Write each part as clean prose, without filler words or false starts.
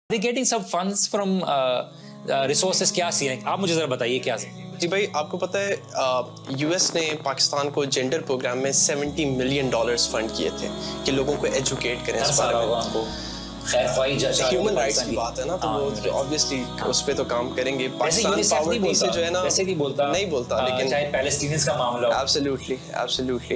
they getting some funds from resources? کیا سین ہے آپ مجھے ذرا بتائیے کیا سین. جی بھائی آپ کو پتہ ہے یو ایس نے پاکستان کو جینڈر پروگرام میں $70 ملین فنڈ کیے تھے کہ لوگوں کو ایجوکیٹ کریں اس بارے میں. ہیومن رائٹس کی بات ہے نا تو وہ آبویسلی اس پہ تو کام کریں گے. پاکستان پاورٹی سے جو ہے نا نہیں بولتا لیکن چاہے پیلسٹینیز کا معاملہ ہو. ایبسلیوٹلی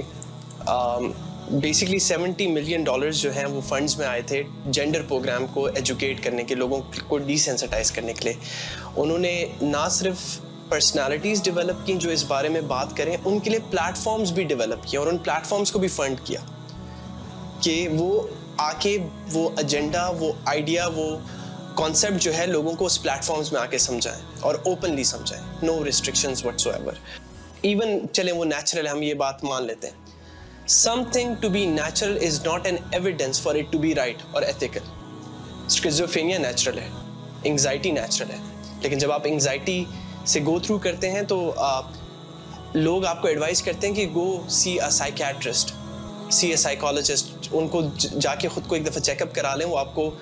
بیسکلی $70 ملین جو ہیں وہ فنڈز میں آئے تھے جینڈر پروگرام کو ایجوکیٹ کرنے کے, لوگوں کو ڈیسینسٹائز کرنے کے لیے. انہوں نے نہ صرف پرسنالٹیز ڈیولپ کی جو اس بارے میں بات کریں, ان کے لیے پلیٹ فارمز بھی ڈیولپ کیے اور ان پلیٹ فارمز کو بھی فنڈ کیا کہ وہ آ کے وہ ایجنڈا, وہ آئیڈیا, وہ کانسیپٹ جو ہے لوگوں کو اس پلیٹ فارمز میں آ کے سمجھائیں اور اوپنلی سمجھائیں. نو ریسٹرکشنز وٹس ایور. ایون چلیں وہ نیچرل ہے, ہم یہ بات مان لیتے ہیں. Something to be natural is not an evidence for it to be right or ethical. Schizophrenia natural ہے, anxiety natural ہے, لیکن جب آپ anxiety سے go through کرتے ہیں تو لوگ آپ کو ایڈوائز کرتے ہیں کہ go see a psychiatrist, see a psychologist. ان کو جا کے خود کو ایک دفعہ چیک اپ کرا لیں, وہ آپ کو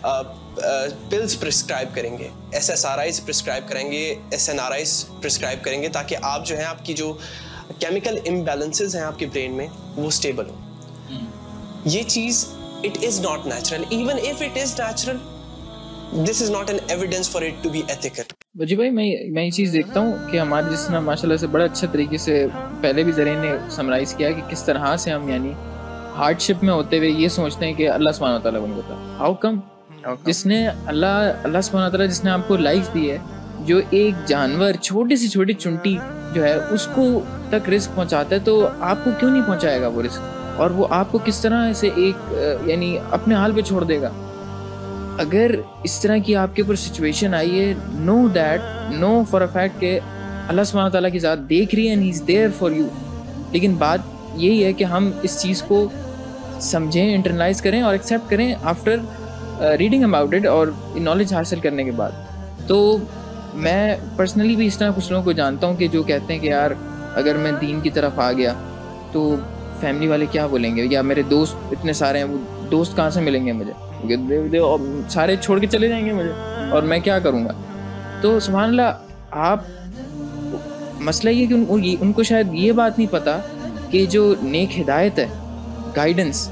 پلز پرسکرائب کریں گے, SSRIs پرسکرائب کریں گے, SNRIs پرسکرائب کریں گے تاکہ آپ جو ہیں آپ کی جو کیمیکل امبیلنسز ہیں آپ کے برین میں وہ اسٹیبل ہوں. یہ چیز it is not natural. Even if it is natural this is not an evidence for it to be ethical. جی بھائی میں یہ چیز دیکھتا ہوں کہ ہمارے جس طرح ماشاء اللہ سے بڑا اچھا طریقے سے پہلے بھی زرین نے سمرائز کیا کہ کس طرح سے ہم یعنی ہارڈ شپ میں ہوتے ہوئے یہ سوچتے ہیں کہ اللہ سبحانہ وتعالیٰ کو نہیں ہوتا. ہاؤ کم جس نے اللہ سبحانہ وتعالیٰ جس نے آپ کو لائف دی ہے, جو ایک جانور چھوٹی سی چھوٹی چنٹی جو ہے اس کو تک رزق پہنچاتا ہے, تو آپ کو کیوں نہیں پہنچائے گا وہ رزق, اور وہ آپ کو کس طرح سے ایک یعنی اپنے حال پہ چھوڑ دے گا. اگر اس طرح کی آپ کے اوپر سچویشن آئی ہے, نو فار اے فیکٹ کہ اللہ سبحانہ تعالیٰ کی ذات دیکھ رہی ہے and he is there for you. لیکن بات یہی ہے کہ ہم اس چیز کو سمجھیں, انٹرنلائز کریں اور ایکسیپٹ کریں آفٹر ریڈنگ اباؤٹ اٹ اور نالج حاصل کرنے کے بعد. تو میں پرسنلی بھی اس طرح کچھ لوگوں کو جانتا ہوں کہ جو کہتے ہیں کہ یار اگر میں دین کی طرف آ گیا تو فیملی والے کیا بولیں گے, یا میرے دوست اتنے سارے ہیں, وہ دوست کہاں سے ملیں گے مجھے, سارے چھوڑ کے چلے جائیں گے مجھے, اور میں کیا کروں گا. تو سبحان اللہ, آپ مسئلہ یہ کہ ان کو شاید یہ بات نہیں پتہ کہ جو نیک ہدایت ہے, guidance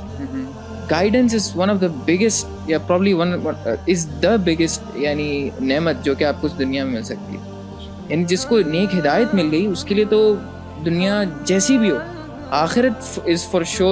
is one of the biggest یا probably one is the biggest یعنی نعمت جو کہ آپ کو اس دنیا میں مل سکتی ہے. یعنی جس کو نیک ہدایت مل گئی اس کے لیے تو دنیا جیسی بھی ہو, آخرت is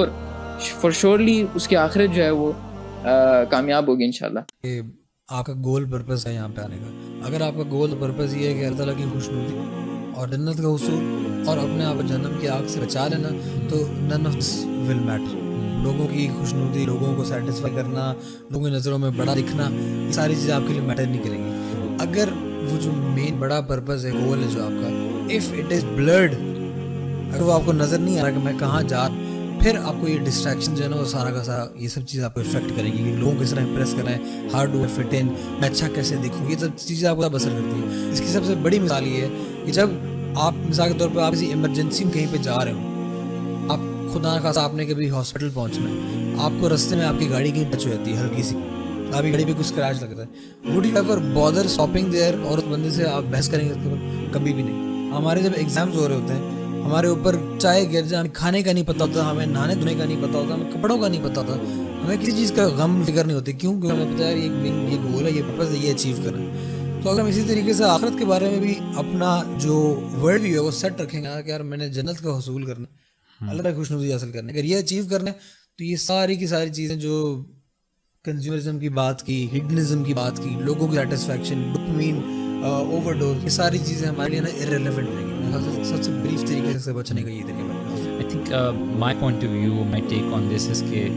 for surely اس کی آخرت جو ہے وہ کامیاب ہوگی انشاءاللہ. آپ کا گول پرپز ہے یہاں پہ آنے کا. اگر آپ کا گول پرپز یہ ہے کہ اللہ تعالیٰ کی خوشنودی اور جنت کا حصول اور اپنے آپ جہنم کی آگ سے بچا لینا, تو none of this will matter. لوگوں کی خوشنودی, لوگوں کو سیٹسفائی کرنا, لوگوں کی نظروں میں بڑا دکھنا, یہ ساری چیزیں آپ کے لیے میٹر نہیں کریں گی. اگر وہ جو مین بڑا پرپز ہے, گول ہے جو آپ کا, اف اٹ از بلرڈ, اگر وہ آپ کو نظر نہیں آ رہا کہ میں کہاں جا رہا, پھر آپ کو یہ ڈسٹریکشن جو ہے نا وہ سارا کا سارا یہ سب چیزیں آپ کو افیکٹ کریں گی کہ لوگوں کو کس طرح امپریس کریں, ہاؤ ڈو آئی فٹ ان, میں اچھا کیسے دیکھوں, یہ سب چیزیں آپ کو اثر کرتی ہیں. اس کی سب سے بڑی مثال یہ ہے کہ جب آپ مثال کے طور پر آپ کسی ایمرجنسی میں کہیں پہ جا رہے ہوں, آپ خدا نخواستہ آپ نے کبھی ہاسپٹل پہنچنا ہے, آپ کو رستے میں آپ کی گاڑی کہیں ٹچ ہو جاتی ہے ہلکی سی, آپ کی گاڑی پہ کچھ اسکریچ لگتا ہے, would you ever bother stopping their, اور اس بندے سے آپ بحث کریں گے؟ کبھی بھی نہیں. ہمارے جب ایگزامز ہو رہے ہوتے ہیں, ہمارے اوپر چائے گر جائے, کھانے کا نہیں پتہ ہوتا, ہمیں نہانے دھونے کا نہیں پتہ ہوتا, ہمیں کپڑوں کا نہیں پتہ ہوتا, ہمیں کسی چیز کا غم فکر نہیں ہوتی. کیوں؟ کیونکہ ہمیں پتہ ہے یہ گول ہے, یہ پرپز ہے, یہ اچیو کرنا ہے. تو اگر ہم اسی طریقے سے آخرت کے بارے میں بھی اپنا جو ورلڈ ویو ہے وہ سیٹ رکھیں گا کہ یار میں نے جنت کا حصول کرنا, اللہ کی خوشنودی حاصل کرنا, اگر یہ اچیو کرنا ہے تو یہ ساری کی ساری چیزیں جو کنزیومرزم کی بات کی, ہڈنزم کی بات کی, لوگوں کی سیٹسفیکشن, ڈوپامین اوور ڈوز, یہ ساری چیزیں ہمارے لیے نا ارریلیونٹ رہیں گی. سب سے بریف طریقے سے بچنے کا یہ طریقہ ہے. I think my point of view, مائی ٹیک آن دس از کہ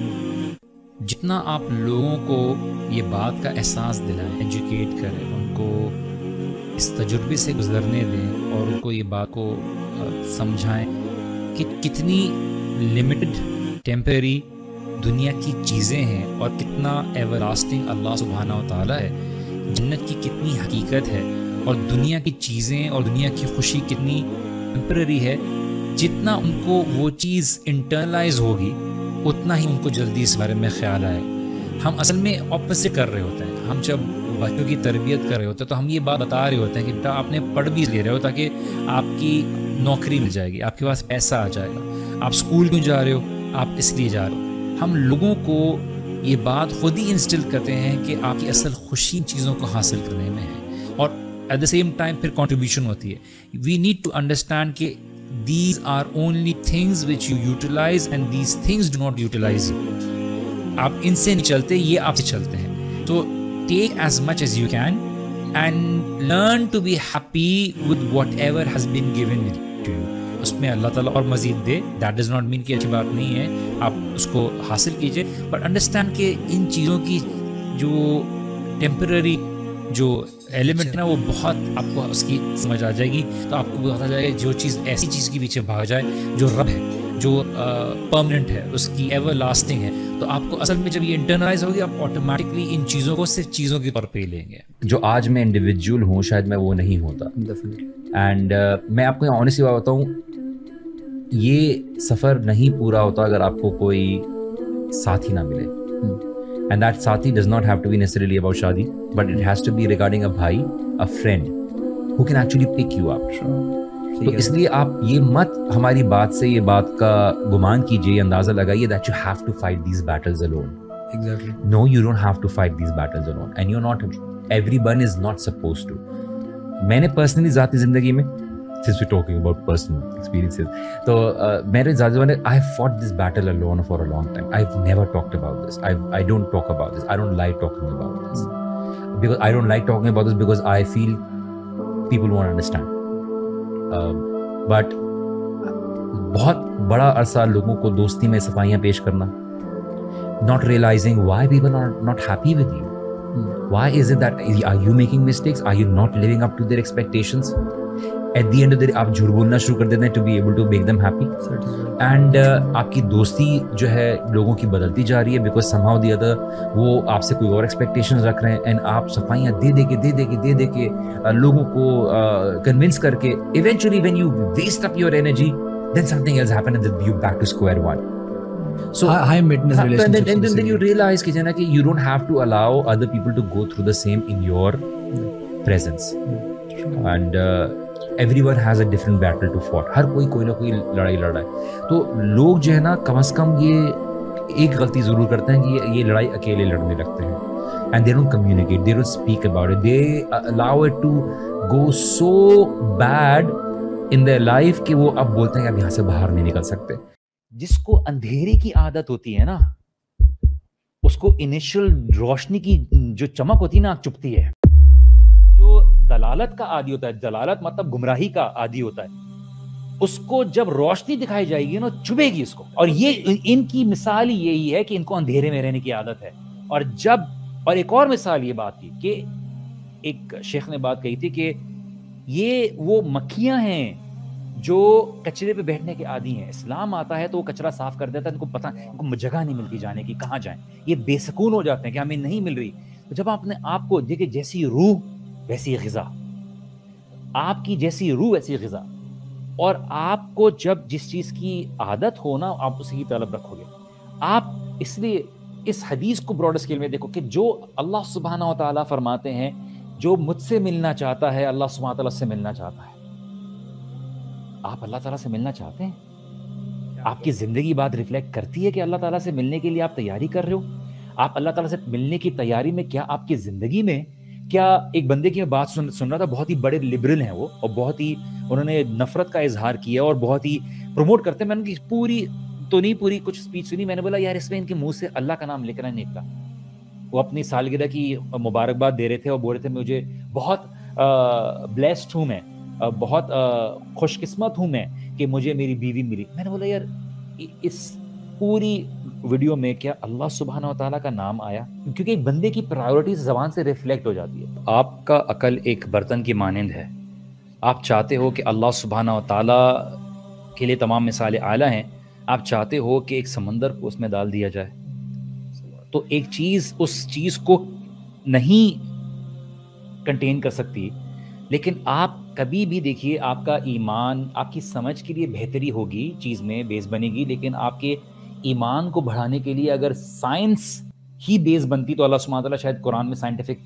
جتنا آپ لوگوں کو یہ بات کا احساس دلائیں, ایجوکیٹ کریں, ان کو اس تجربے سے گزرنے دیں اور ان کو یہ بات کو سمجھائیں کہ کتنی لمیٹڈ ٹیمپرری دنیا کی چیزیں ہیں اور کتنا ایور لاسٹنگ اللہ سبحانہ و تعالیٰ ہے, جنت کی کتنی حقیقت ہے اور دنیا کی چیزیں اور دنیا کی خوشی کتنی ٹیمپرری ہے. جتنا ان کو وہ چیز انٹرنلائز ہوگی اتنا ہی ان کو جلدی اس بارے میں خیال آئے. ہم اصل میں اپوزٹ کر رہے ہوتے ہیں. ہم جب بچوں کی تربیت کر رہے ہوتے ہیں تو ہم یہ بات بتا رہے ہوتے ہیں کہ بیٹا آپ نے پڑھ بھی لے رہے ہو تاکہ آپ کی نوکری مل جائے گی, آپ کے پاس پیسہ آ جائے گا, آپ اسکول کیوں جا رہے ہو, آپ اس لیے جا رہے ہو. ہم لوگوں کو یہ بات خود ہی انسٹل کرتے ہیں کہ آپ کی اصل خوشی چیزوں کو حاصل کرنے میں ہے, اور ایٹ دا سیم ٹائم پھر کنٹریبیوشن ہوتی ہے. وی نیڈ ٹو انڈرسٹینڈ کہ these are only things which you utilize and these things do not utilize you. آپ ان سے نہیں چلتے, یہ آپ سے چلتے ہیں. تو take as much as you can and learn to be happy with whatever has been given to you. اس میں اللہ تعالیٰ اور مزید دے, that does not mean کہ اچھی بات نہیں ہے, آپ اس کو حاصل کیجئے, but understand کہ ان چیزوں کی جو temporary جو ایلیمنٹ ہے نا وہ بہت آپ کو اس کی سمجھ آ جائے گی. تو آپ کو بتا جائے گا جو چیز ایسی چیز کے پیچھے بھاگ جائے جو رب ہے, جو پرماننٹ ہے, اس کی ایور لاسٹنگ ہے, تو آپ کو اصل میں جب یہ انٹرنلائز ہوگی آپ آٹومیٹکلی ان چیزوں کو صرف چیزوں کے طور پہ ہی لیں گے. جو آج میں انڈیویجول ہوں شاید میں وہ نہیں ہوتا. اینڈ میں آپ کو آنیسٹلی بات بتاؤں, یہ سفر نہیں پورا ہوتا اگر آپ کو کوئی ساتھی نہ ملے. And that saathi does not have to be necessarily about shadi, but it has to be regarding a bhai, a friend who can actually pick you up. تو اس لیے آپ یہ مت ہماری بات سے یہ بات کا گمان کیجئے, اندازہ لگائیے that you have to fight these battles alone. Exactly. No, you don't have to fight these battles alone, and you're not, everyone is not supposed to. میں نے personally ذاتی زندگی میں, since we're talking about personal experiences, so میرے ذاتی زندگی میں I have fought this battle alone for a long time. I've never talked about this. I don't talk about this. I don't like talking about this. Because I don't like talking about this because I feel people won't understand. But بہت بڑا عرصہ لوگوں کو دوستی میں صفائیاں پیش کرنا, not realizing why people are not happy with you. Why is it that, are you making mistakes? Are you not living up to their expectations? At the end of the day آپ جھوٹ بولنا شروع کر دیتے ہیں to be able to make them happy. And آپ کی دوستی جو ہے لوگوں کی بدلتی جا رہی ہے because somehow the other وہ آپ سے کوئی اور expectations رکھ رہے ہیں, and آپ صفائیاں دے دے کے لوگوں کو convince کر کے eventually when you waste up your energy then something else happens and then you back to square one. So high maintenance relationships, and then you realize کہ جانا کہ you don't have to allow other people to go through the same in your presence. And everyone has a different battle to fight. ہر کوئی نہ کوئی لڑائی لڑ رہا ہے. تو لوگ جو ہے نا کم از کم یہ ایک غلطی ضرور کرتے ہیں کہ یہ لڑائی اکیلے لڑنے لگتے ہیں. And they don't communicate, they don't speak about it, they allow it to go so bad in their life کہ وہ اب بولتے ہیں کہ اب یہاں سے باہر نہیں نکل سکتے. جس کو اندھیرے کی عادت ہوتی ہے نا, اس کو انیشل روشنی کی جو چمک ہوتی ہے نا چپتی ہے. جو دلالت کا عادی ہوتا ہے, دلالت مطلب گمراہی کا عادی ہوتا ہے, اس کو جب روشنی دکھائی جائے گی نا چبھے گی اس کو. اور یہ ان کی مثال ہی یہی ہے کہ ان کو اندھیرے میں رہنے کی عادت ہے. اور ایک اور مثال یہ بات کی کہ ایک شیخ نے بات کہی تھی کہ یہ وہ مکھیاں ہیں جو کچرے پہ بیٹھنے کے عادی ہیں. اسلام آتا ہے تو وہ کچرا صاف کر دیتا ہے, ان کو پتہ, ان کو جگہ نہیں ملتی جانے کی, کہاں جائیں. یہ بے سکون ہو جاتے ہیں کہ ہمیں نہیں مل رہی. تو جب آپ نے آپ کو دیکھے جیسی روح ویسی غذا, آپ کی جیسی روح ویسی غذا, اور آپ کو جب جس چیز کی عادت ہو نا آپ اسی کی طلب رکھو گے. آپ اس لیے اس حدیث کو براڈ اسکیل میں دیکھو کہ جو اللہ سبحانہ و تعالیٰ فرماتے ہیں جو مجھ سے ملنا چاہتا ہے اللہ سبحانہ و تعالیٰ سے ملنا چاہتا ہے. آپ اللہ تعالیٰ سے ملنا چاہتے ہیں؟ آپ کی زندگی بات ریفلیکٹ کرتی ہے کہ اللہ تعالیٰ سے ملنے کے لیے آپ تیاری کر رہے ہو؟ آپ اللہ تعالیٰ سے ملنے کی تیاری میں کیا آپ کی زندگی میں کیا ایک بندے کی میں بات سن رہا تھا, بہت ہی بڑے لبرل ہیں وہ, اور بہت ہی انہوں نے نفرت کا اظہار کیا اور بہت ہی پروموٹ کرتے ہیں. میں نے ان کی پوری کچھ اسپیچ سنی, میں نے بولا یار اس میں ان کے منہ سے اللہ کا نام لے کر نہیں نکلا. وہ اپنی سالگرہ کی مبارکباد دے رہے تھے اور بول رہے تھے مجھے بہت بلیسڈ ہوں, میں بہت خوش قسمت ہوں میں کہ مجھے میری بیوی ملی. میں نے بولا یار اس پوری ویڈیو میں کیا اللہ سبحانہ و تعالیٰ کا نام آیا؟ کیونکہ ایک بندے کی پرائیورٹیز زبان سے ریفلیکٹ ہو جاتی ہے. آپ کا عقل ایک برتن کی مانند ہے. آپ چاہتے ہو کہ اللہ سبحانہ و تعالیٰ کے لیے تمام مثالیں اعلیٰ ہیں, آپ چاہتے ہو کہ ایک سمندر کو اس میں ڈال دیا جائے, تو ایک چیز اس چیز کو نہیں کنٹین کر سکتی. لیکن آپ کبھی بھی دیکھیے آپ کا ایمان آپ کی سمجھ کے لیے بہتری ہوگی, چیز میں بیس بنے گی, لیکن آپ کے ایمان کو بڑھانے کے لیے اگر سائنس ہی بیس بنتی تو اللہ سبحانہ وتعالیٰ شاید قرآن میں سائنٹیفک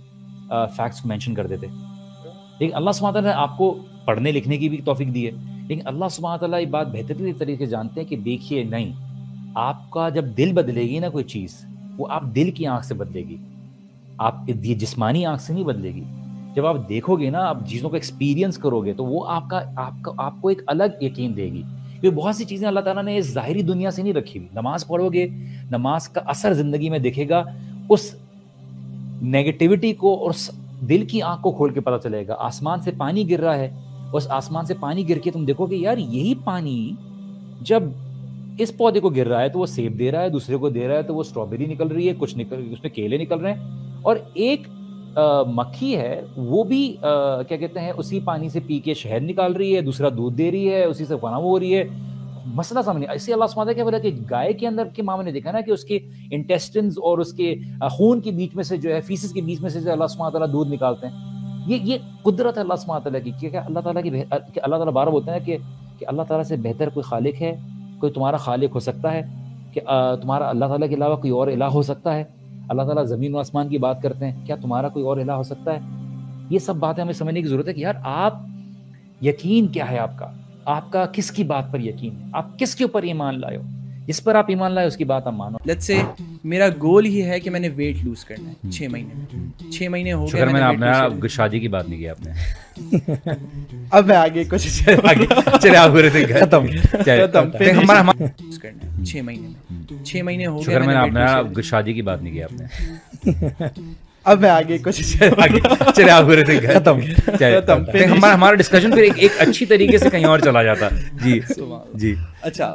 فیکٹس کو مینشن کر دیتے. لیکن اللہ سبحانہ تعالیٰ نے آپ کو پڑھنے لکھنے کی بھی توفیق دی ہے. لیکن اللہ سبحانہ تعالیٰ یہ بات بہترین طریقے سے جانتے ہیں کہ دیکھیے نہیں, آپ کا جب دل بدلے گی نا کوئی چیز, وہ آپ دل کی آنکھ سے بدلے گی, آپ یہ جسمانی آنکھ سے نہیں بدلے گی. جب آپ دیکھو گے نا, آپ چیزوں کو ایکسپیرینس کرو گے, تو وہ آپ کو ایک الگ یقین دے گی. کیونکہ بہت سی چیزیں اللہ تعالیٰ نے ظاہری دنیا سے نہیں رکھی ہوئی. نماز پڑھو گے, نماز کا اثر زندگی میں دکھے گا, اس نیگیٹیوٹی کو اور دل کی آنکھ کو کھول کے پتہ چلے گا. آسمان سے پانی گر رہا ہے, اس آسمان سے پانی گر کے تم دیکھو گے یار یہی پانی جب اس پودے کو گر رہا ہے تو وہ سیب دے رہا ہے, دوسرے کو دے رہا ہے تو وہ اسٹرابیری نکل رہی ہے, کچھ اس میں کیلے نکل رہے ہیں. اور ایک مکھی ہے وہ بھی کیا کہتے ہیں اسی پانی سے پی کے شہد نکال رہی ہے, دوسرا دودھ دے رہی ہے, اسی سے فنا ہو رہی ہے. مسئلہ سمجھ نہیں. اسی اللہ سبحانہ کیا بولا کہ گائے کے اندر کے معاملے نے دیکھا نا کہ اس کے انٹیسٹنز اور اس کے خون کے بیچ میں سے جو ہے فیسز کے بیچ میں سے جو اللہ سبحانہ تعالیٰ دودھ نکالتے ہیں. یہ قدرت ہے اللہ سبحانہ تعالیٰ کی. کہ اللہ تعالیٰ کی اللہ تعالیٰ بار بولتے ہیں کہ اللہ تعالیٰ سے بہتر کوئی خالق ہے, کوئی تمہارا خالق ہو سکتا ہے, کہ تمہارا اللہ تعالیٰ کے علاوہ کوئی اور الہ ہو سکتا ہے. اللہ تعالیٰ زمین و آسمان کی بات کرتے ہیں, کیا تمہارا کوئی اور الہ ہو سکتا ہے. یہ سب باتیں ہمیں سمجھنے کی ضرورت ہے کہ یار آپ یقین کیا ہے, آپ کا کس کی بات پر یقین ہے, آپ کس کے اوپر ایمان لائے ہو. جس پر آپ ایمان لائے اس کی بات آپ مانو. لیٹس سے میرا گول ہی ہے کہ میں نے ویٹ لوز کرنا ہے 6 مہینے میں. 6 مہینے ہو گئے, میں نے شادی کی بات نہیں کی آپ نے. اب میں آگے کچھ چلے آپ پورے ختم کرنا ہے 6 مہینے میں. 6 مہینے ہو گئے, میں نے شادی کی بات نہیں کی آپ نے. اب میں آگے کچھ چلے آپ پورے ختم. ہمارا ڈسکشن پھر ایک اچھی طریقے سے کہیں اور چلا جاتا. جی جی اچھا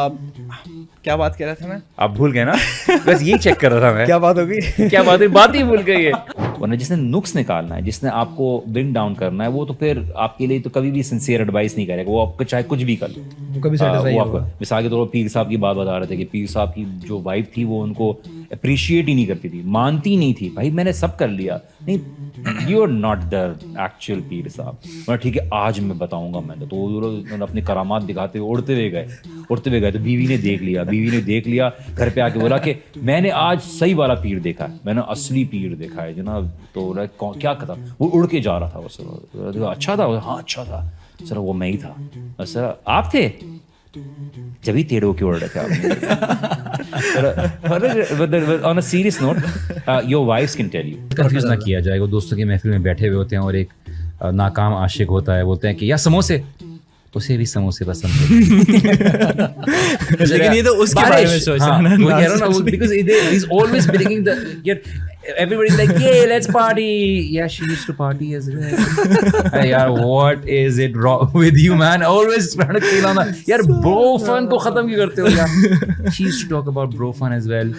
کیا بات کر رہا تھا میں, آپ بھول گئے نا. بس یہی چیک کر رہا تھا میں, کیا بات ہوگی, کیا بات ہوئی, بات ہی بھول گئی ہے. ورنہ جس نے نقص نکالنا ہے, جس نے آپ کو برنگ ڈاؤن کرنا ہے, وہ تو پھر آپ کے لیے تو کبھی بھی سنسیئر ایڈوائس نہیں کرے گا. وہ آپ کو چاہے کچھ بھی کر لے, مثال کے طور پر پیر صاحب کی بات بتا رہے تھے کہ پیر صاحب کی جو وائف تھی وہ ان کو اپریشیٹ ہی نہیں کرتی تھی, مانتی نہیں تھی. بھائی میں نے سب کر لیا. نہیں, you are not the actual پیر صاحب. میں ٹھیک ہے آج میں بتاؤں گا. میں تو انہوں نے اپنے کرامات دکھاتے ہوئے اڑتے ہوئے گئے. تو بیوی نے دیکھ لیا گھر پہ آ کے بولا کہ میں نے آج صحیح والا پیر دیکھا ہے, میں نے اصلی پیر دیکھا ہے جناب. تو کیا کہتا, وہ اڑ کے جا رہا تھا. وہ اچھا تھا, ہاں اچھا تھا سر, وہ میں ہی تھا. سر آپ تھے, جبھی ٹیڑھے ہو کے اڑ رہے تھے آپ. آن a serious note, your wives can tell you. Confuse نہ کیا جائے گا. دوستوں کی محفل میں بیٹھے ہوئے ہوتے ہیں اور ایک ناکام عاشق ہوتا ہے, بولتے ہیں کہ یا سموسے, اسے بھی سموسے پسند ہے. لیکن یہ تو اس کے بارے میں سوچ رہا ہوں نا, because he is always bringing the everybody's like yeah let's party, yeah she used to party as well. yaar what is it wrong with you man, always trying to kill on that yaar bro fun ko khatam kyun karte ho yaar. She used to talk about bro fun as well.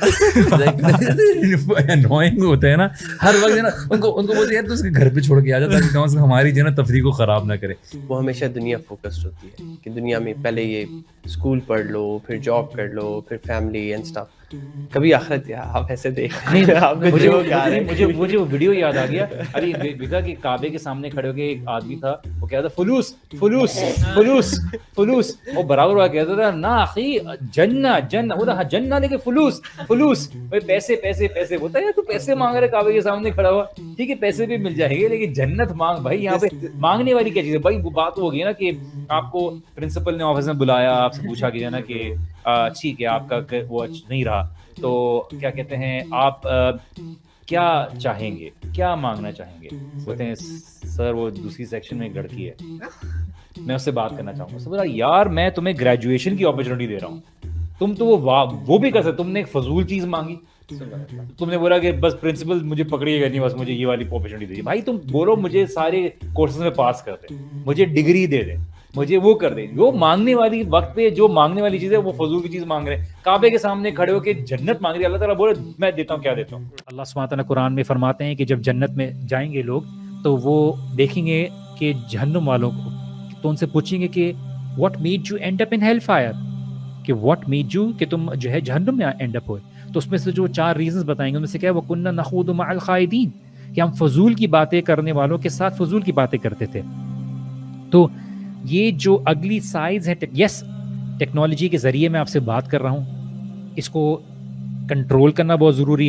like annoying ہوتا ہے نا ہر وقت نا. ان کو بولتے ہیں یار تو اس کے گھر پہ چھوڑ کے آ جا تاکہ کم از کم ہماری جو ہے نا تفریح کو خراب نہ کرے. وہ ہمیشہ دنیا فوکسڈ ہوتی ہے کہ دنیا میں پہلے یہ اسکول پڑھ لو, پھر جاب کر لو, پھر فیملی اینڈ اسٹف. کبھی آخرت آپ ایسے دیکھ مجھے وہ ویڈیو یاد آ گیا. ارے دیکھا کہ کعبے کے سامنے کھڑے ہو کے ایک آدمی تھا, وہ کہتا تھا فلوس فلوس فلوس فلوس. وہ برابر ہوا کہتا تھا نا اخی جنہ وہ تھا جنہ لے کے فلوس فلوس. پیسے پیسے پیسے ہوتا ہے, تو پیسے مانگ رہے کعبے کے سامنے کھڑا ہوا. ٹھیک ہے پیسے بھی مل جائیں گے لیکن جنت مانگ. بھائی یہاں پہ مانگنے والی کیا چیز ہے بھائی. وہ بات ہو گئی نا کہ آپ کو پرنسپل نے آفس میں بلایا, آپ سے پوچھا کہ نا کہ ٹھیک ہے آپ کا وہ نہیں رہا, تو کیا کہتے ہیں آپ کیا چاہیں گے, کیا مانگنا چاہیں گے. بولتے ہیں سر وہ دوسری سیکشن میں ایک لڑکی ہے, میں اس سے بات کرنا چاہوں گا. سر بولا یار میں تمہیں گریجویشن کی اپرچونیٹی دے رہا ہوں, تم تو وہ بھی کر سکتے. تم نے ایک فضول چیز مانگی, تم نے بولا کہ بس پرنسپل مجھے پکڑیے گا نہیں, بس مجھے یہ والی اپرچونیٹی دیجیے. بھائی تم بولو مجھے سارے کورسز میں پاس کر دیں, مجھے ڈگری دے دیں, مجھے وہ کر دیں. وہ مانگنے والی وقت پہ جو مانگنے والی چیز ہے وہ فضول کی چیز مانگ رہے ہیں. کعبے کے سامنے کھڑے ہو کے جنت مانگ رہے ہیں. اللہ تعالیٰ بولے میں دیتا ہوں, کیا دیتا ہوں. اللہ سبحانہ تعالیٰ قرآن میں فرماتے ہیں کہ جب جنت میں جائیں گے لوگ تو وہ دیکھیں گے کہ جہنم والوں کو, تو ان سے پوچھیں گے کہ what made you and up in hell fire, کہ واٹ میڈ یو کہ تم جو ہے جہنم میں اینڈ اپ ہوئے. تو اس میں سے جو 4 ریزنز بتائیں گے ان میں سے کیا ہے, وَكُنَّا نَخُوضُ مَعَ الْخَائِضِينَ, کہ ہم فضول کی باتیں کرنے والوں کے ساتھ فضول کی باتیں کرتے تھے. تو یہ جو اگلی سائز ہے, یس ٹیکنالوجی کے ذریعے میں آپ سے بات کر رہا ہوں, اس کو کنٹرول کرنا بہت ضروری ہے.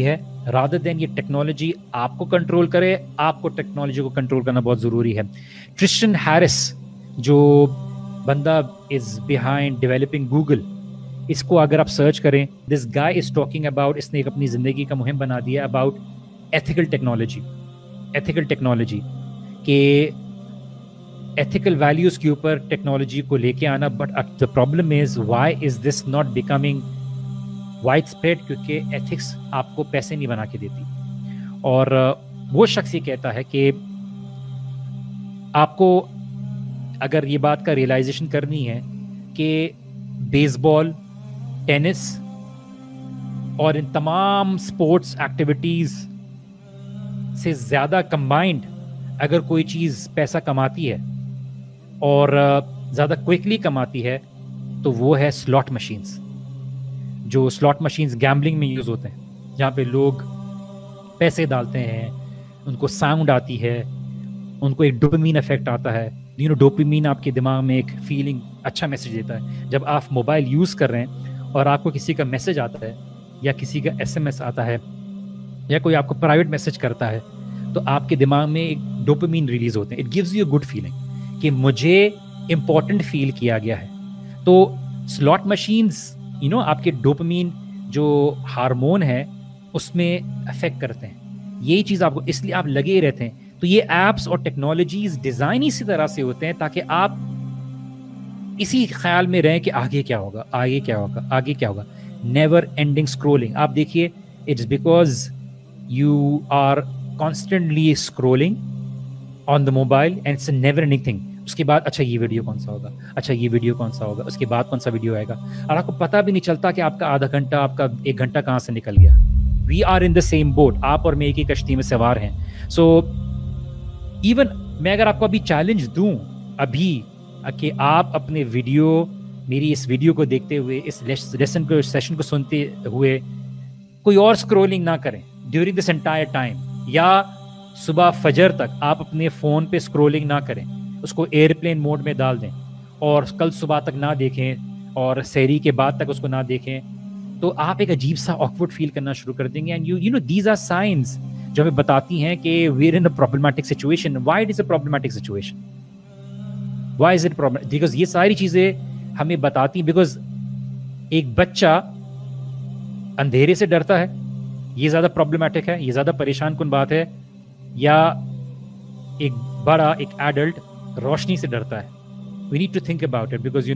rather than یہ ٹیکنالوجی آپ کو کنٹرول کرے. آپ کو ٹیکنالوجی کو کنٹرول کرنا بہت ضروری ہے. ٹرسٹن ہیرس جو بندہ از بیہائنڈ ڈیولپنگ گوگل, اس کو اگر آپ سرچ کریں, دس گائے از ٹاکنگ اباؤٹ, اس نے ایک اپنی زندگی کا مہم بنا دیا about ethical technology. Ethical technology کہ ایتھیکل ویلیوز کے اوپر ٹیکنالوجی کو لے کے آنا. But the problem is why is this not becoming wide spread, کیونکہ ایتھکس آپ کو پیسے نہیں بنا کے دیتی. اور وہ شخص یہ کہتا ہے کہ آپ کو اگر یہ بات کا ریئلائزیشن کرنی ہے کہ بیس بال, ٹینس اور ان تمام سپورٹس ایکٹیویٹیز سے زیادہ کمبائنڈ اگر کوئی چیز پیسہ کماتی ہے اور زیادہ کوئکلی کماتی ہے تو وہ ہے سلاٹ مشینز. جو سلاٹ مشینز گیمبلنگ میں یوز ہوتے ہیں, جہاں پہ لوگ پیسے ڈالتے ہیں, ان کو ساؤنڈ آتی ہے, ان کو ایک ڈوپامین افیکٹ آتا ہے. ڈوپامین آپ کے دماغ میں ایک فیلنگ, اچھا میسج دیتا ہے. جب آپ موبائل یوز کر رہے ہیں اور آپ کو کسی کا میسج آتا ہے یا کسی کا SMS آتا ہے یا کوئی آپ کو پرائیویٹ میسج کرتا ہے تو آپ کے دماغ میں ایک ڈوپامین ریلیز ہوتے ہیں. It gives you a good feeling کہ مجھے امپورٹنٹ فیل کیا گیا ہے. تو سلاٹ مشینز آپ کے ڈوپامین جو ہارمون ہے اس میں افیکٹ کرتے ہیں. یہی چیز آپ کو, اس لیے آپ لگے رہتے ہیں. تو یہ ایپس اور ٹیکنالوجیز ڈیزائن اسی طرح سے ہوتے ہیں تاکہ آپ اسی خیال میں رہیں کہ آگے کیا ہوگا, آگے کیا ہوگا, آگے کیا ہوگا. Never ending scrolling. آپ دیکھیے, it's because you are constantly scrolling on the mobile and it's a never ending thing. اس کے بعد اچھا یہ ویڈیو کون سا ہوگا, اچھا یہ ویڈیو کون سا ہوگا, اس کے بعد کون سا ویڈیو آئے گا, اور آپ کو پتہ بھی نہیں چلتا کہ آپ کا آدھا گھنٹہ, آپ کا 1 گھنٹہ کہاں سے نکل گیا. We are in the same boat. آپ اور میں ایک ہی کشتی میں سوار ہیں. سو ایون میں اگر آپ کو ابھی چیلنج دوں ابھی کہ آپ اپنے ویڈیو, میری اس ویڈیو کو دیکھتے ہوئے, اس لیسن کو, سیشن کو سنتے ہوئے کوئی اور اسکرولنگ نہ کریں ڈیورنگ دس انٹائر ٹائم, یا صبح فجر تک آپ اپنے فون پہ اسکرولنگ نہ کریں, اس کو ایئرپلین موڈ میں ڈال دیں اور کل صبح تک نہ دیکھیں اور سحری کے بعد تک اس کو نہ دیکھیں, تو آپ ایک عجیب سا آکورڈ فیل کرنا شروع کر دیں گے. And you know these are science جو ہمیں بتاتی ہیں کہ we are in a problematic situation. Why it is a problematic situation, Y is it problem, because یہ ساری چیزیں ہمیں بتاتی ہیں. بیکاز ایک بچہ اندھیرے سے ڈرتا ہے, یہ زیادہ پرابلمٹک ہے, یہ زیادہ پریشان کن بات ہے, یا ایک بڑا, ایک ایڈلٹ روشنی سے ڈرتا ہے. We need to think about it because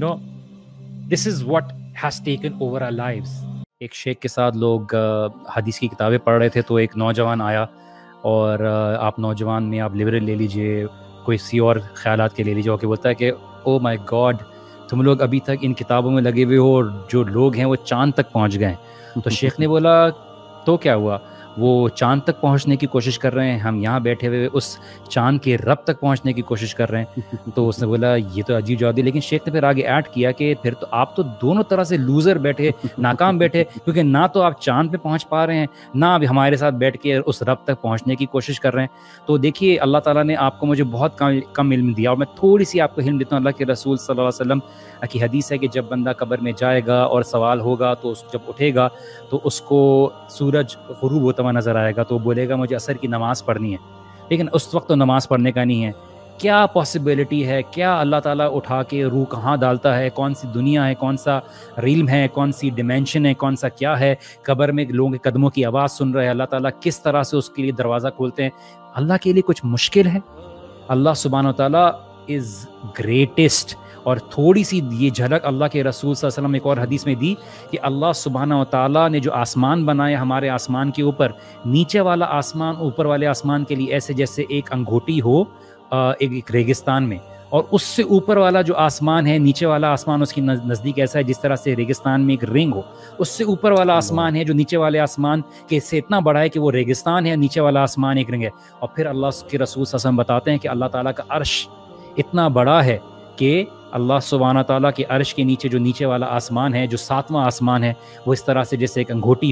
this is what has taken over our lives. ایک شیخ کے ساتھ لوگ حدیث کی کتابیں پڑھ رہے تھے, تو ایک نوجوان آیا, اور آپ نوجوان میں آپ لبرل لے لیجئے, کوئی سی اور خیالات کے لے لیجیے, کہ بولتا ہے کہ او مائی گاڈ, تم لوگ ابھی تک ان کتابوں میں لگے ہوئے ہو اور جو لوگ ہیں وہ چاند تک پہنچ گئے ہیں. تو شیخ نے بولا تو کیا ہوا, وہ چاند تک پہنچنے کی کوشش کر رہے ہیں, ہم یہاں بیٹھے ہوئے اس چاند کے رب تک پہنچنے کی کوشش کر رہے ہیں. تو اس نے بولا یہ تو عجیب جواب دی. لیکن شیخ نے پھر آگے ایڈ کیا کہ پھر تو آپ تو دونوں طرح سے لوزر بیٹھے, ناکام بیٹھے, کیونکہ نہ تو آپ چاند پہ پہنچ پا رہے ہیں, نہ اب ہمارے ساتھ بیٹھ کے اس رب تک پہنچنے کی کوشش کر رہے ہیں. تو دیکھیے اللہ تعالیٰ نے آپ کو مجھے بہت کم علم دیا, اور میں تھوڑی سی آپ کو علم دیتا ہوں. اللہ کے رسول صلی اللہ علیہ وسلم کی حدیث ہے کہ جب بندہ قبر میں جائے گا اور سوال ہوگا, تو جب اٹھے گا تو اس کو سورج غروب ہوتا ہوا نظر آئے گا, تو بولے گا مجھے عصر کی نماز پڑھنی ہے, لیکن اس وقت تو نماز پڑھنے کا نہیں ہے. کیا پاسبلٹی ہے, کیا اللہ تعالیٰ اٹھا کے روح کہاں ڈالتا ہے, کون سی دنیا ہے, کون سا ریلم ہے, کون سی ڈیمینشن ہے, کون سا کیا ہے. قبر میں لوگوں کے قدموں کی آواز سن رہے ہیں, اللہ تعالیٰ کس طرح سے اس کے لیے دروازہ کھولتے ہیں. اللہ کے لیے کچھ مشکل ہے؟ اللہ سبحانہ و تعالیٰ از گریٹسٹ. اور تھوڑی سی یہ جھلک اللہ کے رسول صلی اللہ علیہ وسلم ایک اور حدیث میں دی کہ اللہ سبحانہ و تعالیٰ نے جو آسمان بنایا ہمارے آسمان کے اوپر, نیچے والا آسمان اوپر والے آسمان کے لیے ایسے جیسے ایک انگوٹی ہو ایک ریگستان میں, اور اس سے اوپر والا جو آسمان ہے, نیچے والا آسمان اس کی نزدیک ایسا ہے جس طرح سے ریگستان میں ایک رنگ ہو. اس سے اوپر والا آسمان ہے جو نیچے والے آسمان کے سے اتنا بڑا ہے کہ وہ ریگستان ہے, نیچے والا آسمان ایک رنگ ہے. اور پھر اللہ کے رسول صلی اللہ علیہ وسلم بتاتے ہیں کہ اللہ تعالیٰ کا عرش اتنا بڑا ہے کہ اللہ سبحانہ تعالیٰ کے عرش کے نیچے جو نیچے والا آسمان ہے, جو 7واں آسمان ہے, وہ اس طرح سے جیسے ایک انگوٹی ہو.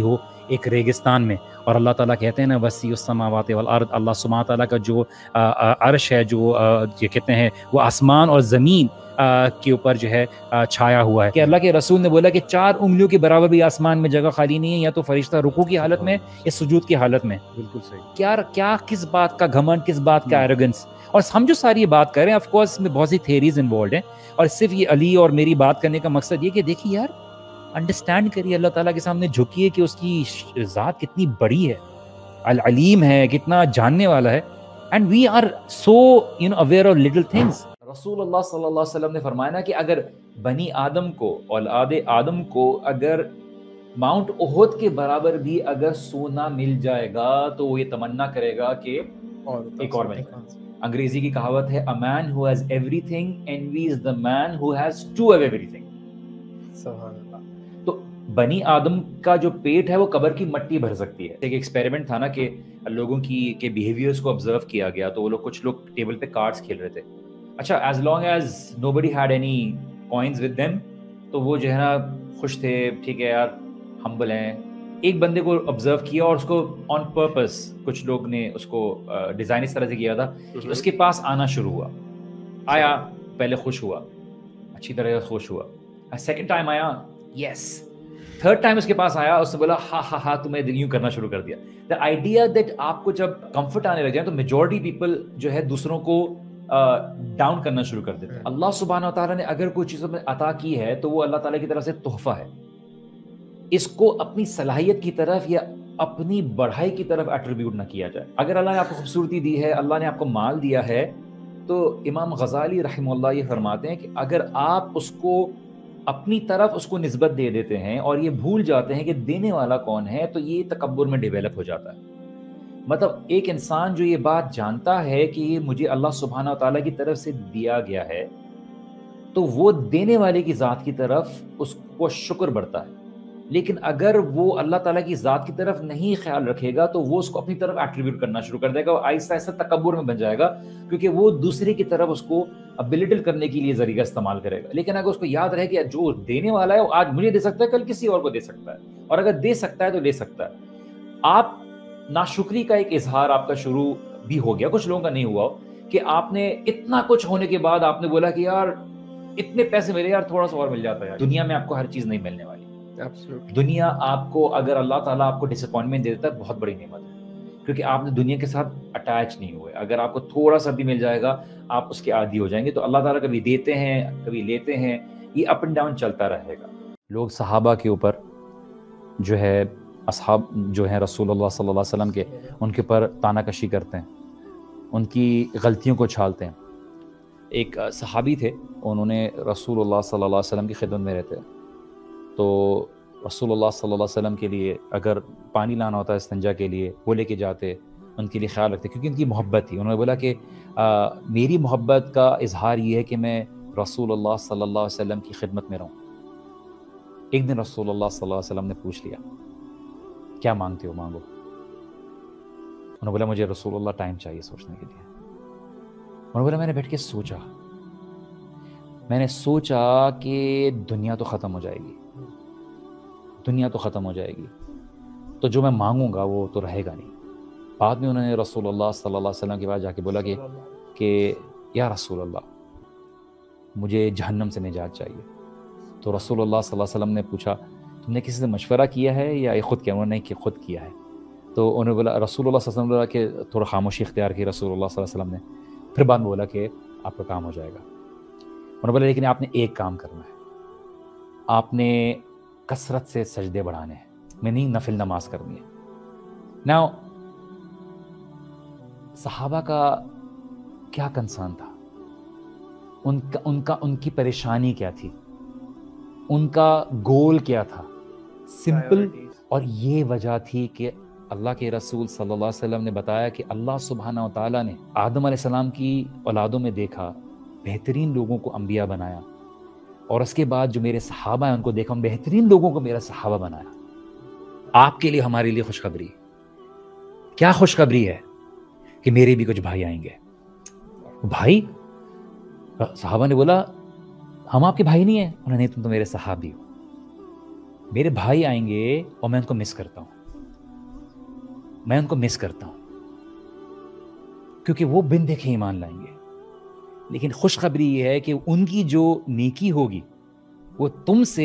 ایک ریگستان میں, اور اللہ تعالیٰ کہتے ہیں نا وسیع السماوات والارض, اللہ سبحانہ تعالیٰ کا جو عرش ہے, جو یہ کہتے ہیں وہ آسمان اور زمین کے اوپر جو ہے چھایا ہوا ہے, کہ اللہ کے رسول نے بولا کہ 4 انگلیوں کے برابر بھی آسمان میں جگہ خالی نہیں ہے, یا تو فرشتہ رکوع کی حالت میں یا سجود کی حالت میں. بالکل صحیح. کیا کس بات کا گھمنڈ, کس بات کا ایروگنس. اور ہم جو ساری یہ بات کر رہے ہیں آف کورس اس میں بہت سی تھیریز انوالوڈ ہیں, اور صرف یہ علی اور میری بات کرنے کا مقصد یہ کہ دیکھیے یار انڈرسٹینڈ کریے, اللہ تعالیٰ کے سامنے جھکیے کہ اس کی ذات کتنی بڑی ہے, العلیم ہے, کتنا جاننے والا ہے. And we are so aware of little things. رسول اللہ صلی اللہ علیہ وسلم نے فرمایا نا کہ اگر بنی آدم کو, اولاد آدم کو اگر ماؤنٹ احد کے برابر بھی اگر سونا مل جائے گا تو وہ یہ تمنا کرے گا کہ ایک اور ملے. انگریزی کی کہاوت ہے, a man who has everything envies the man who has two of everything. تو بنی آدم کا جو پیٹ ہے وہ قبر کی مٹی بھر سکتی ہے. ایک ایکسپیریمنٹ تھا نا کہ لوگوں کے بیہیویئرز کو آبزرو کیا گیا, تو وہ لوگ کچھ لوگ ٹیبل پہ کارڈز کھیل رہے تھے. اچھا, as long as nobody had any coins with them, تو وہ جو ہے نا خوش تھے, ٹھیک ہے یار ہمبل ہیں. ایک بندے کو آبزرو کیا اور اس کو آن پرپس کچھ لوگ نے اس کو ڈیزائن اس طرح سے کیا تھا کہ اس کے پاس آنا شروع ہوا, آیا, پہلے خوش ہوا, اچھی طرح خوش ہوا, سیکنڈ ٹائم آیا, یس, تھرڈ ٹائم اس کے پاس آیا, اس نے بولا ہاں ہاں ہاں, تو میں یوں کرنا شروع کر دیا. دا آئیڈیا دیٹ آپ کو جب کمفرٹ آنے لگ جائے تو میجورٹی پیپل جو ہے دوسروں کو ڈاؤن کرنا شروع کر دیتے ہیں. اللہ سبحانہ و تعالیٰ نے اگر کوئی چیز میں عطا کی ہے تو وہ اللہ تعالیٰ کی طرف سے تحفہ ہے. اس کو اپنی صلاحیت کی طرف یا اپنی بڑھائی کی طرف ایٹریبیوٹ نہ کیا جائے. اگر اللہ نے آپ کو خوبصورتی دی ہے, اللہ نے آپ کو مال دیا ہے, تو امام غزالی رحمہ اللہ یہ فرماتے ہیں کہ اگر آپ اس کو اپنی طرف اس کو نسبت دے دیتے ہیں اور یہ بھول جاتے ہیں کہ دینے والا کون ہے, تو یہ تکبر میں ڈیولپ ہو جاتا ہے. مطلب ایک انسان جو یہ بات جانتا ہے کہ یہ مجھے اللہ سبحانہ و تعالیٰ کی طرف سے دیا گیا ہے, تو وہ دینے والے کی ذات کی طرف اس کو شکر بڑھتا ہے. لیکن اگر وہ اللہ تعالیٰ کی ذات کی طرف نہیں خیال رکھے گا تو وہ اس کو اپنی طرف ایٹریبیوٹ کرنا شروع کر دے گا, اور آہستہ آہستہ تکبر میں بن جائے گا, کیونکہ وہ دوسرے کی طرف اس کو بلٹل کرنے کے لیے ذریعہ استعمال کرے گا. لیکن اگر اس کو یاد رہے کہ جو دینے والا ہے وہ آج مجھے دے سکتا ہے, کل کسی اور کو دے سکتا ہے, اور اگر دے سکتا ہے تو لے سکتا ہے. آپ ناشکری کا ایک اظہار آپ کا شروع بھی ہو گیا, کچھ لوگوں کا نہیں ہوا, کہ آپ نے اتنا کچھ ہونے کے بعد آپ نے بولا کہ یار اتنے پیسے ملے, یار تھوڑا سا اور مل جاتا ہے. دنیا میں آپ کو ہر چیز نہیں ملنے والی. دنیا آپ کو, اگر اللہ تعالیٰ آپ کو ڈس اپوائنٹمنٹ دے دیتا ہے, بہت بڑی نعمت ہے, کیونکہ آپ نے دنیا کے ساتھ اٹیچ نہیں ہوئے. اگر آپ کو تھوڑا سا بھی مل جائے گا آپ اس کے عادی ہو جائیں گے. تو اللہ تعالیٰ کبھی دیتے ہیں کبھی لیتے ہیں, یہ اپ اینڈ ڈاؤن چلتا رہے گا. لوگ صحابہ کے اوپر جو ہے, اصحاب جو ہیں رسول اللہ صلی اللہ علیہ وسلم کے, ان کے اوپر تانا کشی کرتے ہیں, ان کی غلطیوں کو چھالتے ہیں. ایک صحابی تھے, انہوں نے رسول اللہ صلی اللہ علیہ وسلم کی خدمت میں رہتے, تو رسول اللہ صلی اللہ علیہ وسلم کے لیے اگر پانی لانا ہوتا ہے استنجا کے لیے, وہ لے کے جاتے, ان کے لیے خیال رکھتے, کیونکہ ان کی محبت تھی. انہوں نے بولا کہ میری محبت کا اظہار یہ ہے کہ میں رسول اللہ صلی اللہ علیہ وسلم کی خدمت میں رہوں. ایک دن رسول اللہ صلی اللہ علیہ وسلم نے پوچھ لیا, کیا مانگتے ہو, مانگو. انہوں نے بولا مجھے رسول اللہ ٹائم چاہیے سوچنے کے لیے. انہوں نے بولا میں نے بیٹھ کے سوچا, میں نے سوچا کہ دنیا تو ختم ہو جائے گی, دنیا تو ختم ہو جائے گی, تو جو میں مانگوں گا وہ تو رہے گا نہیں. بعد میں انہوں نے رسول اللہ صلی اللہ علیہ وسلم کے پاس جا کے بولا کہ یا رسول اللہ مجھے جہنم سے نجات چاہیے. تو رسول اللہ صلی اللہ علیہ وسلم نے پوچھا تم نے کسی سے مشورہ کیا ہے یا یہ خود کیا؟ انہوں نے کہ خود کیا ہے. تو انہوں نے بولا, رسول اللہ صلی اللہ علیہ وسلم نے بولا کہ تھوڑا خاموشی اختیار کی رسول اللہ صلی اللہ علیہ وسلم نے. پھر بعد میں بولا کہ آپ کا کام ہو جائے گا. انہوں نے بولا لیکن آپ نے ایک کام کرنا ہے, آپ نے کثرت سے سجدے بڑھانے ہیں, میں نہیں نفل نماز کرنی ہے. ناؤ صحابہ کا کیا کنسرن تھا, ان کی پریشانی کیا تھی, ان کا گول کیا تھا, سمپل. اور یہ وجہ تھی کہ اللہ کے رسول صلی اللہ علیہ وسلم نے بتایا کہ اللہ سبحانہ و تعالیٰ نے آدم علیہ السلام کی اولادوں میں دیکھا بہترین لوگوں کو انبیاء بنایا, اور اس کے بعد جو میرے صحابہ ہیں ان کو دیکھا بہترین لوگوں کو میرا صحابہ بنایا. آپ کے لیے ہمارے لیے خوشخبری, کیا خوشخبری ہے کہ میرے بھی کچھ بھائی آئیں گے. بھائی؟ صحابہ نے بولا ہم آپ کے بھائی نہیں ہیں. انہوں نے نہیں, تم تو میرے صحابی ہو, میرے بھائی آئیں گے اور میں ان کو مس کرتا ہوں. میں ان کو مس کرتا ہوں کیونکہ وہ بن دیکھے ایمان لائیں گے. لیکن خوشخبری یہ ہے کہ ان کی جو نیکی ہوگی وہ تم سے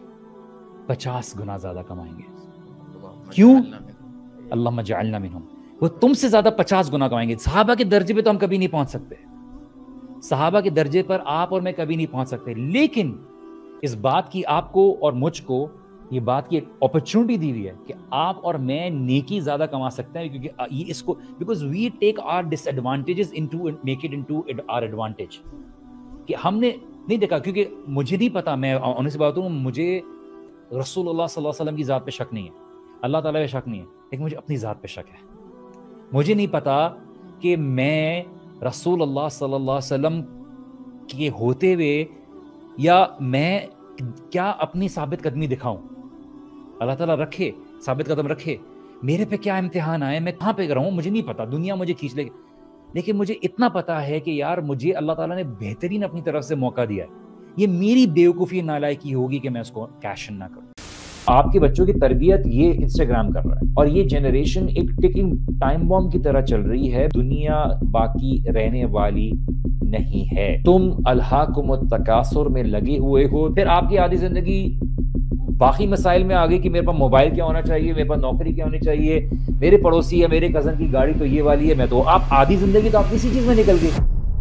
50 گنا زیادہ کمائیں گے. کیوں؟ اللہم اجعلنا منہم. وہ تم سے زیادہ 50 گنا کمائیں گے. صحابہ کے درجے پہ تو ہم کبھی نہیں پہنچ سکتے, صحابہ کے درجے پر آپ اور میں کبھی نہیں پہنچ سکتے, لیکن اس بات کی آپ کو اور مجھ کو یہ بات کی ایک اپرچونٹی دی ہوئی ہے کہ آپ اور میں نیکی زیادہ کما سکتے ہیں, کیونکہ یہ اس کو because we take are dish advantages into make it into are advantage. کہ ہم نے نہیں دیکھا, کیونکہ مجھے نہیں پتا, میں آنیسٹ بات ہوں, مجھے رسول اللہ صلی اللہ علیہ وسلم کی ذات پہ شک نہیں ہے, اللہ تعالیٰ پہ شک نہیں ہے, لیکن مجھے اپنی ذات پہ شک ہے. مجھے نہیں پتا کہ میں رسول اللہ صلی اللہ علیہ وسلم کے ہوتے ہوئے یا میں کیا اپنی ثابت قدمی دکھاؤں. اللہ تعالیٰ رکھے, ثابت قدم رکھے, میرے پہ کیا امتحان آئے, میں کہاں پہ رہوں مجھے نہیں پتا, دنیا مجھے کھینچ لے گی, لیکن مجھے اتنا پتا ہے کہ یار مجھے اللہ تعالیٰ نے بہترین اپنی طرف سے موقع دیا ہے. یہ میری بیوقوفی نالائکی ہوگی کہ میں اس کو کیش نہ کروں. آپ کے بچوں کی تربیت یہ انسٹاگرام کر رہا ہے, اور یہ جنریشن ایک ٹکنگ ٹائم بم کی طرح چل رہی ہے. دنیا باقی رہنے والی نہیں ہے. تم الہاکم التکاثر میں لگے ہوئے ہو, پھر آپ کی آدھی زندگی باقی مسائل میں آگئی کہ میرے پاس موبائل کیا ہونا چاہیے, میرے پاس نوکری کیا ہونی چاہیے, میرے پڑوسی یا میرے کزن کی گاڑی تو یہ والی ہے, میں تو آپ آدھی زندگی تو آپ کسی چیز میں نکل گئی.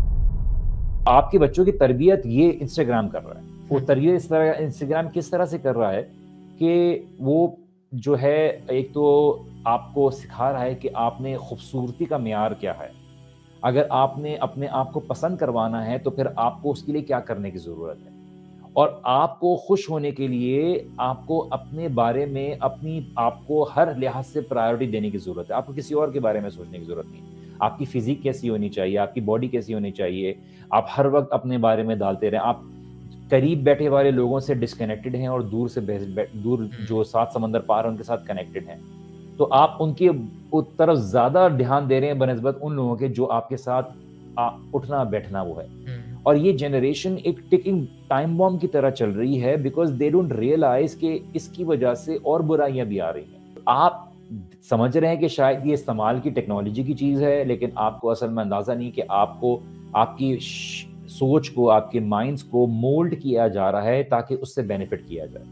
آپ کے بچوں کی تربیت یہ انسٹاگرام کر رہا ہے. وہ تربیت اس طرح انسٹاگرام کس طرح سے کر رہا ہے کہ وہ جو ہے ایک تو آپ کو سکھا رہا ہے کہ آپ نے خوبصورتی کا معیار کیا ہے. اگر آپ نے اپنے آپ کو پسند کروانا ہے تو پھر آپ کو اس کے لیے کیا کرنے کی ضرورت ہے, اور آپ کو خوش ہونے کے لیے آپ کو اپنے بارے میں اپنی آپ کو ہر لحاظ سے پرائیورٹی دینے کی ضرورت ہے. آپ کو کسی اور کے بارے میں سوچنے کی ضرورت نہیں. آپ کی فزیک کیسی ہونی چاہیے, آپ کی باڈی کیسی ہونی چاہیے, آپ ہر وقت اپنے بارے میں ڈالتے رہیں. آپ قریب بیٹھے والے لوگوں سے ڈسکنیکٹڈ ہیں اور دور سے دور جو 7 سمندر پار ہیں ان کے ساتھ کنیکٹڈ ہیں, تو آپ ان کی طرف زیادہ دھیان دے رہے ہیں بنسبت ان لوگوں کے جو آپ کے ساتھ اٹھنا بیٹھنا وہ ہے. اور یہ جنریشن ایک ٹکنگ ٹائم بم کی طرح چل رہی ہے بیکاز دے ڈونٹ ریئلائز کہ اس کی وجہ سے اور برائیاں بھی آ رہی ہیں. آپ سمجھ رہے ہیں کہ شاید یہ استعمال کی ٹیکنالوجی کی چیز ہے, لیکن آپ کو اصل میں اندازہ نہیں کہ آپ کو آپ کی سوچ کو, آپ کے مائنڈز کو مولڈ کیا جا رہا ہے تاکہ اس سے بینیفٹ کیا جائے.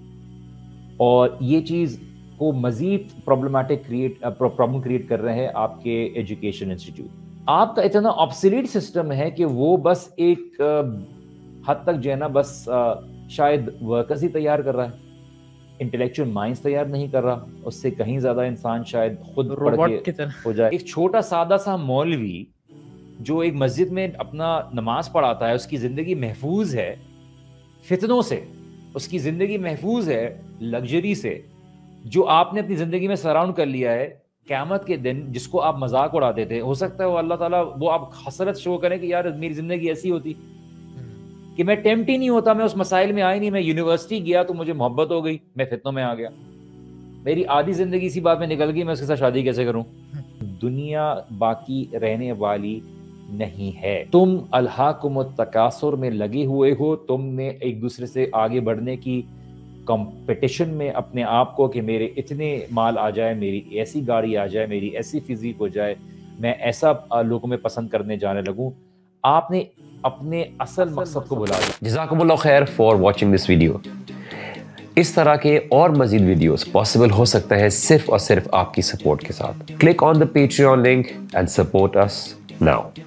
اور یہ چیز کو مزید پرابلم کریٹ کر رہے ہیں آپ کے ایجوکیشن انسٹیٹیوٹ. آپ کا اتنا آبسلیٹ سسٹم ہے کہ وہ بس ایک حد تک جو ہے نا بس شاید ورکرز ہی تیار کر رہا ہے, انٹلیکچوئل مائنڈز تیار نہیں کر رہا. اس سے کہیں زیادہ انسان شاید خود پڑھ کے ہو جائے. ایک چھوٹا سادہ سا مولوی جو ایک مسجد میں اپنا نماز پڑھاتا ہے, اس کی زندگی محفوظ ہے فتنوں سے, اس کی زندگی محفوظ ہے لگژری سے, جو آپ نے اپنی زندگی میں سراؤنڈ کر لیا ہے. قیامت کے دن جس کو آپ مذاق اڑاتے تھے, ہو سکتا ہے وہ اللہ تعالیٰ وہ آپ حسرت شو کریں کہ یار میری زندگی ایسی ہوتی کہ میں ٹیمپٹ ہی نہیں ہوتا, میں اس مسائل میں آئی نہیں, میں یونیورسٹی گیا تو مجھے محبت ہو گئی, میں فتنوں میں آ گیا, میری آدھی زندگی اسی بات میں نکل گئی, میں اس کے ساتھ شادی کیسے کروں. دنیا باقی رہنے والی نہیں ہے. تم الہاکم التکاثر میں لگے ہوئے ہو, تم نے ایک دوسرے سے آگے بڑھنے کی کمپٹیشن میں اپنے آپ کو کہ میرے اتنے مال آ جائے, میری ایسی گاڑی آ جائے, میری ایسی فزیک ہو جائے, میں ایسا لوگوں میں پسند کرنے جانے لگوں. آپ نے اپنے اصل مقصد کو بھلا دیا. جزاکم اللہ خیر فار واچنگ دس ویڈیو. اس طرح کے اور مزید ویڈیوز پاسبل ہو سکتا ہے صرف اور صرف آپ کی سپورٹ کے ساتھ. Click on the Patreon link and support us now.